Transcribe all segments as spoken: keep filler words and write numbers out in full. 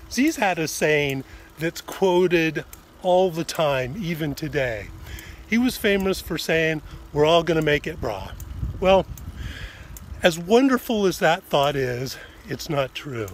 Z's had a saying that's quoted all the time, even today. He was famous for saying, "We're all gonna make it, brah." Well, as wonderful as that thought is, it's not true.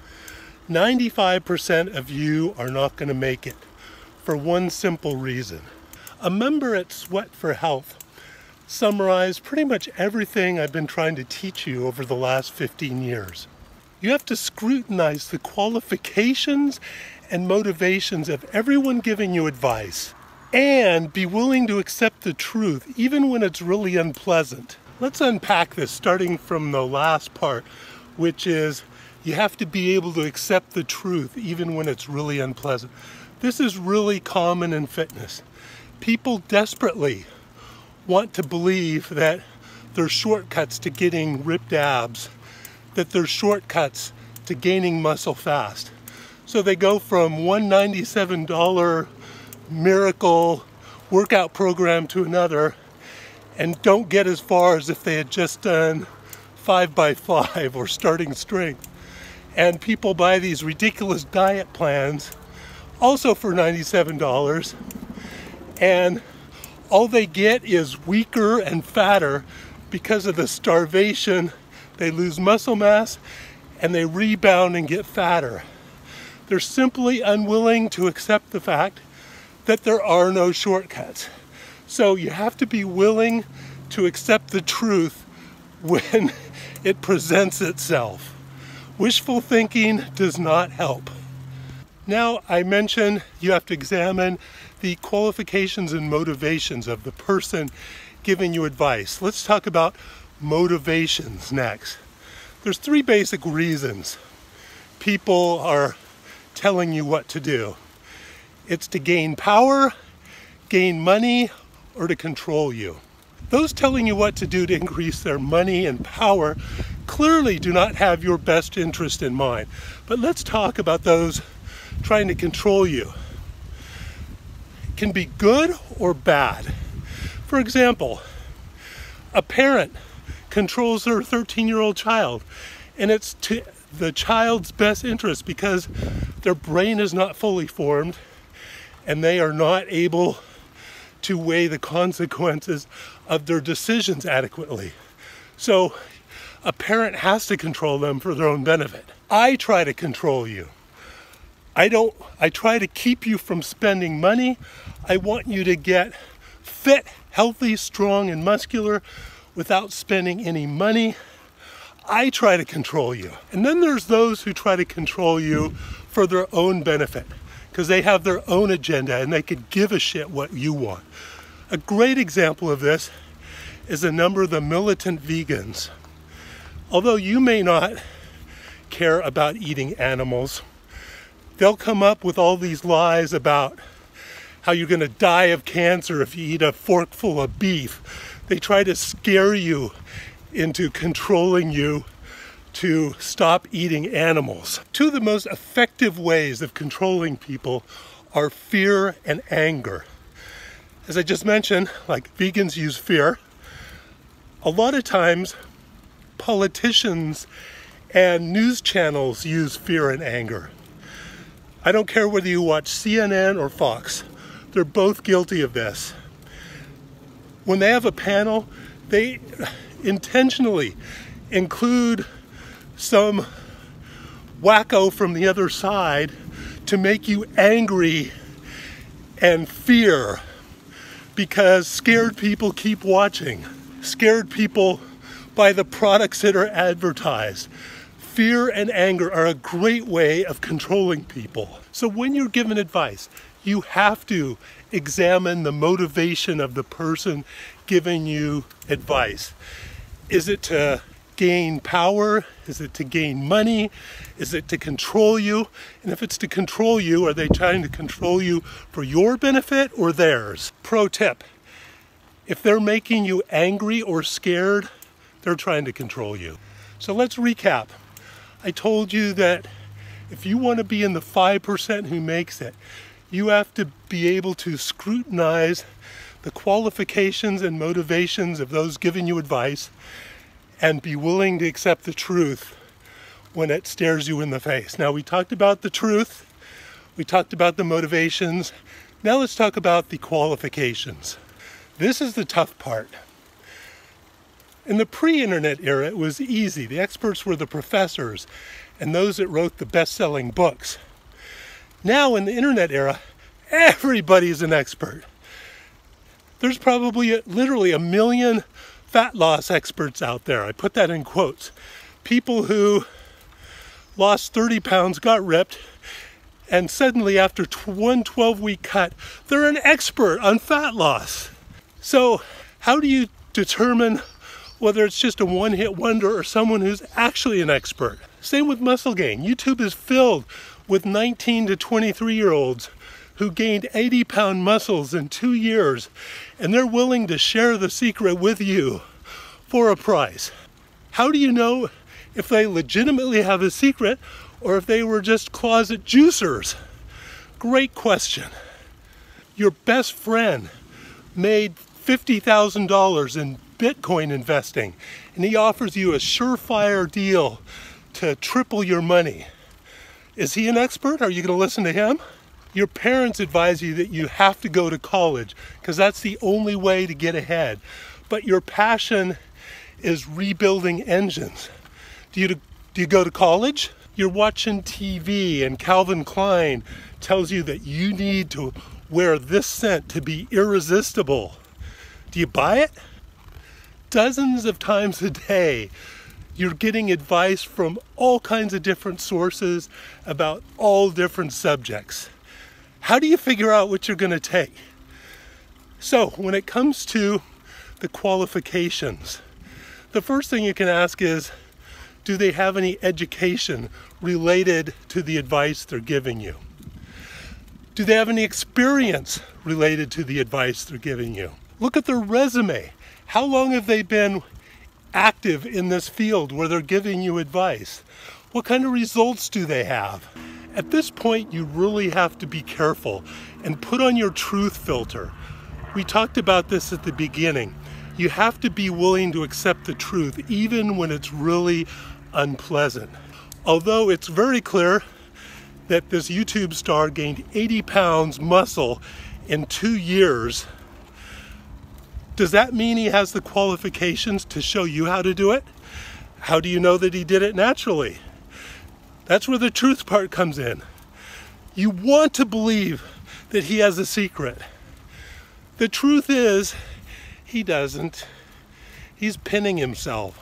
ninety-five percent of you are not gonna make it for one simple reason. A member at Sweat for Health summarized pretty much everything I've been trying to teach you over the last fifteen years. You have to scrutinize the qualifications and motivations of everyone giving you advice and be willing to accept the truth even when it's really unpleasant. Let's unpack this starting from the last part, which is you have to be able to accept the truth even when it's really unpleasant. This is really common in fitness. People desperately want to believe that there's shortcuts to getting ripped abs, that there's shortcuts to gaining muscle fast. So they go from one hundred ninety-seven dollar miracle workout program to another and don't get as far as if they had just done five by five or starting strength. And people buy these ridiculous diet plans also for ninety-seven dollars, and all they get is weaker and fatter because of the starvation. They lose muscle mass and they rebound and get fatter. They're simply unwilling to accept the fact that there are no shortcuts. So you have to be willing to accept the truth when it presents itself. Wishful thinking does not help. Now, I mentioned you have to examine the qualifications and motivations of the person giving you advice. Let's talk about motivations next. There's three basic reasons people are telling you what to do. It's to gain power, gain money, or to control you. Those telling you what to do to increase their money and power clearly do not have your best interest in mind. But let's talk about those trying to control you. It can be good or bad. For example, a parent controls their thirteen-year-old child, and it's to the child's best interest because their brain is not fully formed and they are not able to weigh the consequences of their decisions adequately. So a parent has to control them for their own benefit. I try to control you. I don't, I try to keep you from spending money. I want you to get fit, healthy, strong, and muscular without spending any money. I try to control you. And then there's those who try to control you for their own benefit because they have their own agenda and they could give a shit what you want. A great example of this is a number of the militant vegans. Although you may not care about eating animals, they'll come up with all these lies about how you're going to die of cancer if you eat a forkful of beef. They try to scare you into controlling you to stop eating animals. Two of the most effective ways of controlling people are fear and anger. As I just mentioned, like vegans use fear. A lot of times, politicians and news channels use fear and anger. I don't care whether you watch C N N or Fox. They're both guilty of this. When they have a panel, they intentionally include some wacko from the other side to make you angry and fear because scared people keep watching. Scared people buy the products that are advertised. Fear and anger are a great way of controlling people. So when you're given advice, you have to examine the motivation of the person giving you advice. Is it to gain power? Is it to gain money? Is it to control you? And if it's to control you, are they trying to control you for your benefit or theirs? Pro tip, if they're making you angry or scared, they're trying to control you. So let's recap. I told you that if you want to be in the five percent who makes it, you have to be able to scrutinize the qualifications and motivations of those giving you advice and be willing to accept the truth when it stares you in the face. Now, we talked about the truth, we talked about the motivations. Now let's talk about the qualifications. This is the tough part. In the pre-internet era, it was easy. The experts were the professors and those that wrote the best-selling books. Now in the internet era, everybody's an expert. There's probably a, literally a million fat loss experts out there. I put that in quotes. People who lost thirty pounds, got ripped, and suddenly after one twelve-week cut, they're an expert on fat loss. So how do you determine whether it's just a one-hit wonder or someone who's actually an expert? Same with muscle gain. YouTube is filled with nineteen to twenty-three year olds who gained eighty pound muscles in two years, and they're willing to share the secret with you for a price. How do you know if they legitimately have a secret or if they were just closet juicers? Great question. Your best friend made fifty thousand dollars in Bitcoin investing, and he offers you a surefire deal to triple your money. Is he an expert? Are you going to listen to him? Your parents advise you that you have to go to college because that's the only way to get ahead. But your passion is rebuilding engines. Do you, do you go to college? You're watching T V and Calvin Klein tells you that you need to wear this scent to be irresistible. Do you buy it? Dozens of times a day, you're getting advice from all kinds of different sources about all different subjects. How do you figure out what you're going to take? So when it comes to the qualifications, the first thing you can ask is, do they have any education related to the advice they're giving you? Do they have any experience related to the advice they're giving you? Look at their resume. How long have they been active in this field where they're giving you advice? What kind of results do they have? At this point, you really have to be careful and put on your truth filter. We talked about this at the beginning. You have to be willing to accept the truth even when it's really unpleasant. Although it's very clear that this YouTube star gained eighty pounds muscle in two years, does that mean he has the qualifications to show you how to do it? How do you know that he did it naturally? That's where the truth part comes in. You want to believe that he has a secret. The truth is, he doesn't. He's pinning himself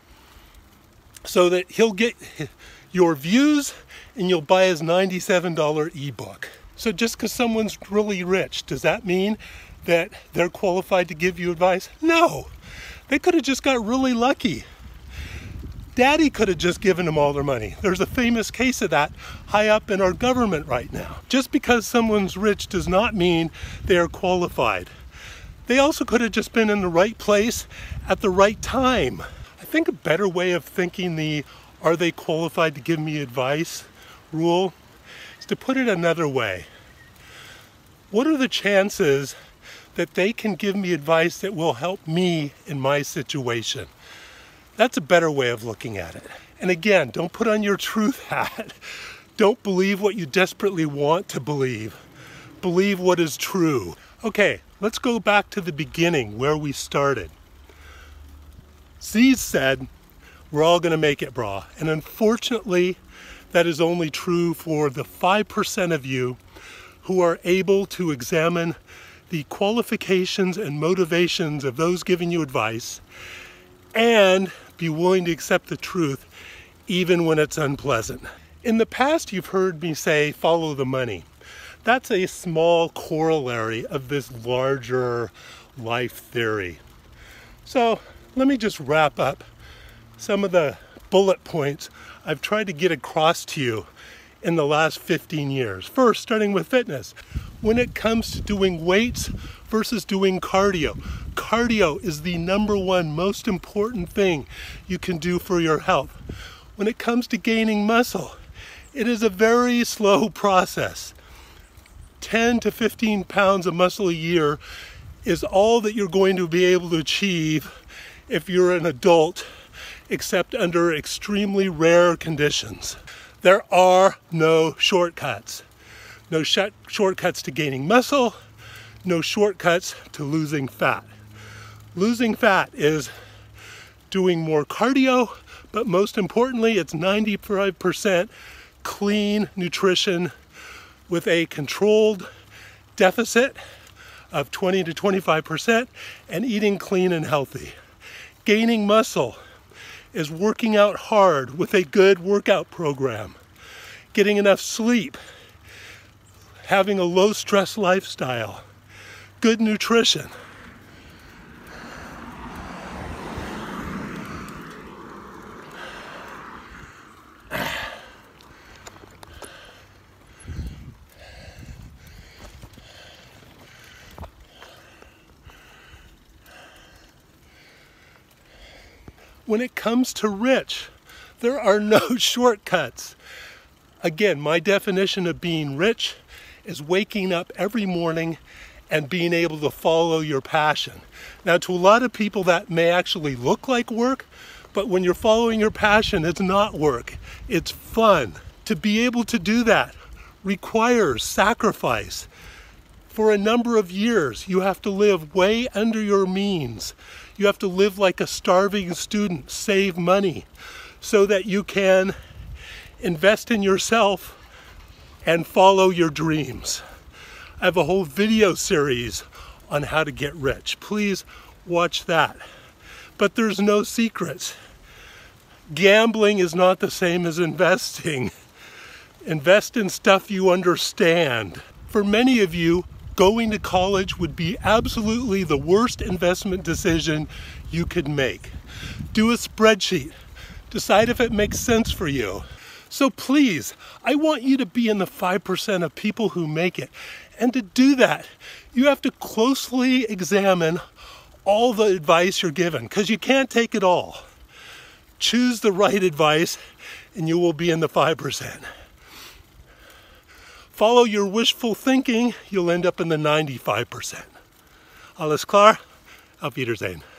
so that he'll get your views and you'll buy his ninety-seven dollar ebook. So just because someone's really rich, does that mean that they're qualified to give you advice? No. They could have just got really lucky. Daddy could have just given them all their money. There's a famous case of that high up in our government right now. Just because someone's rich does not mean they are qualified. They also could have just been in the right place at the right time. I think a better way of thinking the "are they qualified to give me advice" rule is to put it another way. What are the chances that they can give me advice that will help me in my situation? That's a better way of looking at it. And again, don't put on your truth hat. Don't believe what you desperately want to believe. Believe what is true. Okay, let's go back to the beginning where we started. Z said, we're all gonna make it, brah. And unfortunately, that is only true for the five percent of you who are able to examine the qualifications and motivations of those giving you advice and be willing to accept the truth even when it's unpleasant. In the past, you've heard me say, follow the money. That's a small corollary of this larger life theory. So let me just wrap up some of the bullet points I've tried to get across to you in the last fifteen years. First, starting with fitness. When it comes to doing weights versus doing cardio, cardio is the number one most important thing you can do for your health. When it comes to gaining muscle, it is a very slow process. ten to fifteen pounds of muscle a year is all that you're going to be able to achieve if you're an adult except under extremely rare conditions. There are no shortcuts. No sh shortcuts to gaining muscle, no shortcuts to losing fat. Losing fat is doing more cardio, but most importantly, it's ninety-five percent clean nutrition with a controlled deficit of twenty to twenty-five percent and eating clean and healthy. Gaining muscle is working out hard with a good workout program, getting enough sleep, having a low stress lifestyle, good nutrition. When it comes to rich, there are no shortcuts. Again, my definition of being rich is waking up every morning and being able to follow your passion. Now, to a lot of people that may actually look like work, but when you're following your passion, it's not work, it's fun. To be able to do that requires sacrifice. For a number of years, you have to live way under your means. You have to live like a starving student, save money, so that you can invest in yourself and follow your dreams. I have a whole video series on how to get rich. Please watch that. But there's no secrets. Gambling is not the same as investing. Invest in stuff you understand. For many of you, going to college would be absolutely the worst investment decision you could make. Do a spreadsheet. Decide if it makes sense for you. So please, I want you to be in the five percent of people who make it. And to do that, you have to closely examine all the advice you're given, because you can't take it all. Choose the right advice and you will be in the five percent. Follow your wishful thinking, you'll end up in the ninety-five percent. Alles klar? Auf Wiedersehen.